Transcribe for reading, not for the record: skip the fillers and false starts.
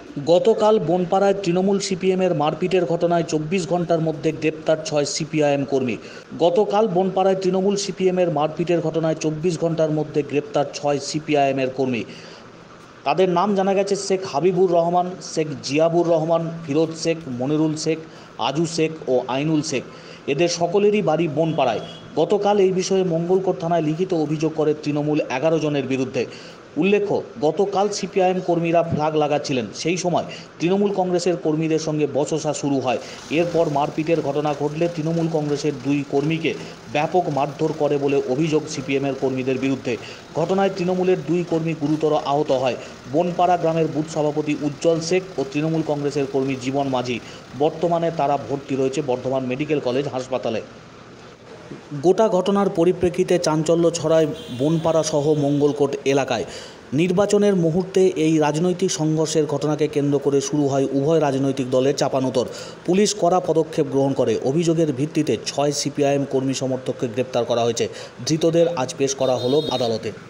গতকাল বনপাড়ায় তৃণমূল সিপিএমের মারপিটের ঘটনায় ২৪ ঘন্টার মধ্যে গ্রেপ্তার ৬ সিপিআইএম কর্মী। গতকাল বনপাড়ায় তৃণমূল সিপিএমের মারপিটের ঘটনায় ২৪ ঘন্টার মধ্যে গ্রেপ্তার ৬ সিপিআইএমের কর্মী। তাদের নাম জানা গেছে শেখ হাবিবুর রহমান, শেখ জিয়াবুর রহমান, ফিরোজ শেখ, মনিরুল শেখ, আজু শেখ ও আইনুল শেখ। এদের সকলেরই বাড়ি বনপাড়ায়। গতকাল এই বিষয়ে মঙ্গলকোট থানায় লিখিত অভিযোগ করে তৃণমূল ১১ জনের বিরুদ্ধে। উল্লেখ্য, গতকাল সিপিআইএম কর্মীরা ফ্ল্যাগ লাগাচ্ছিলেন, সেই সময় তৃণমূল কংগ্রেসের কর্মীদের সঙ্গে বচসা শুরু হয়। এরপর মারপিটের ঘটনা ঘটলে তৃণমূল কংগ্রেসের ২ কর্মীকে ব্যাপক মারধর করে বলে অভিযোগ সিপিএমের কর্মীদের বিরুদ্ধে। ঘটনায় তৃণমূলের ২ কর্মী গুরুতর আহত হয়। বনপাড়া গ্রামের বুথ সভাপতি উজ্জ্বল শেখ ও তৃণমূল কংগ্রেসের কর্মী জীবন মাঝি। বর্তমানে তারা ভর্তি রয়েছে বর্ধমান মেডিকেল কলেজ হাসপাতালে। গোটা ঘটনার পরিপ্রেক্ষিতে চাঞ্চল্য ছড়ায় বনপাড়া সহ মঙ্গলকোট এলাকায়। নির্বাচনের মুহূর্তে এই রাজনৈতিক সংঘর্ষের ঘটনাকে কেন্দ্র করে শুরু হয় উভয় রাজনৈতিক দলের চাপানোতর। পুলিশ কড়া পদক্ষেপ গ্রহণ করে। অভিযোগের ভিত্তিতে ৬ সিপিআইএম কর্মী সমর্থককে গ্রেপ্তার করা হয়েছে। ধৃতদের আজ পেশ করা হলো আদালতে।